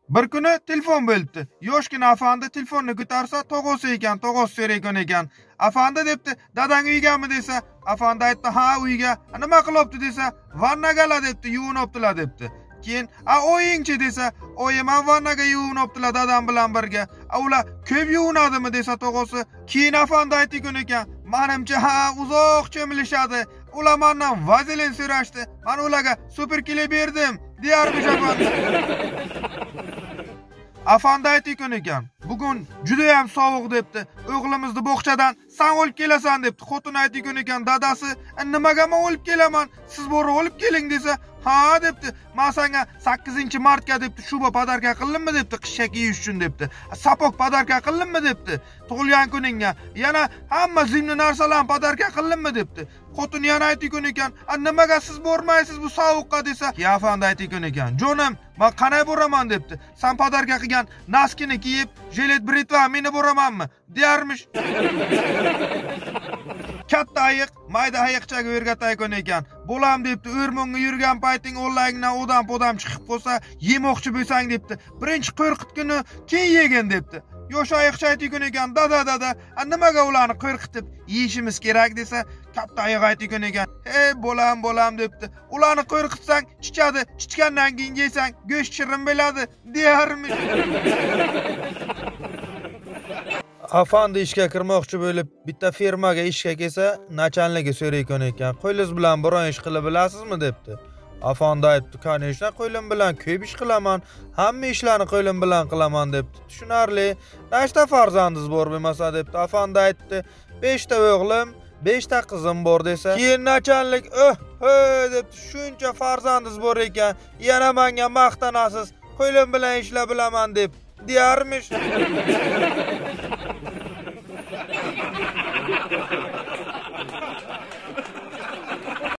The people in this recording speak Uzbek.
Bir kuni telefon bo'libdi. Yoshgina afandi telefonni ko'tarsa, tog'osi ekan, tog'osi so'raygan ekan. Afandi debdi, "Dadang uygami?" desa, afandi aytdi, "Ha, uyga." "Nima qilibdi?" desa, "Vannaga debdi, yuvinibdilar" debdi. Keyin, "O'yingchi" desa, "O'yiman vannaga yuvinibdilar dadam bilan birga." Ular ko'p yuvinadimi desa tog'osi. Keyin afandi aytgan ekan, "Menimcha, ha, uzoq cho'milishadi. Ular mendan vazelin so'rashdi. Men ularga super kile berdim." Diyarmish afandi. Afandi aytgan ekan, "Bugun juda ham sovuq" debdi. "O'g'limizni bog'chadan sen olib kelasan" debdi. Xotin aytgan ekan, dadasi, "Nimaga men olib kelaman? Siz borib olib keling" desa, "Ha" debdi. "Men senga 8-martga debdi, shuba podarka qildimmi" debdi, qishga kiyish uchun debdi. "Sapok podarka qildimmi" debdi. "Tug'ilgan kuningga yana hamma zimni narsalarni podarka qildimmi" debdi. Xotin yana aytgan ekan, "Nimaga siz bormaysiz bu sovuqqa" desa, afandi aytgan ekan, "Jonim, men qanday boraman" debdi. "Sen podarka qilgan naskini kiyib, jilet britva meni boramanmi?" Diyarmish. Katta ayiq mayda ayiqchaga o'rgataygan ekan. "Bo'lam" debdi, "O'rmonga yurgan payting o'llangdan odam-podam chiqib qolsa, yemoqchi bo'lsang" debdi. "Birinchi qo'rqitgani keyin yegin" debdi. Yosh ayiqcha aytgan ekan, "Dada, nimaga ularni qo'rqitib yeyishimiz kerak" desa, katta ayiq aytgan ekan, bo'lam" debdi. "Ularni qo'rqitsang, chichadi, chichgandan keyin yeysang, go'sht shirin bo'ladi" diyarmish. Afandi ishga kirmoqchi bo'lib, bitta firmaga ishga kelsa, nachalnigi so'raygan ekan, "Qo'yingiz bilan biron ish qilib bilasizmi?" debdi. Afandi aytdi, "Конечно, qo'lim bilan ko'p ish qilaman, hamma ishlarni qo'lim bilan qilaman" debdi. "Tushunarli. Nechta farzandingiz bor bo'lmasa" debdi. Afandi aytdi, "5 ta o'g'lim, 5 ta qizim bor" desa. Keyin nachalnik, debdi, "Shuncha farzandingiz bor ekan, yana menga maqtanasiz, qo'lim bilan ishlab bilaman" deb diyarmish.